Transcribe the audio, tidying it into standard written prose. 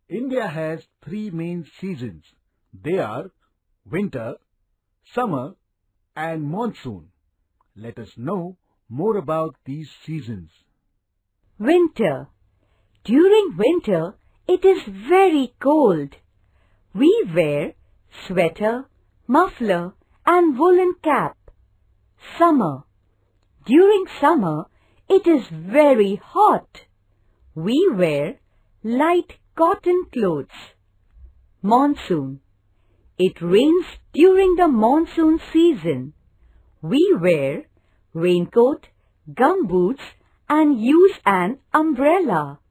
India has three main seasons. They are winter, summer and monsoon. Let us know more about these seasons. Winter. During winter, it is very cold. We wear sweater, muffler and woolen cap. Summer. During summer, it is very hot. We wear light cotton clothes. Monsoon. It rains during the monsoon season. We wear raincoat, gumboots and use an umbrella.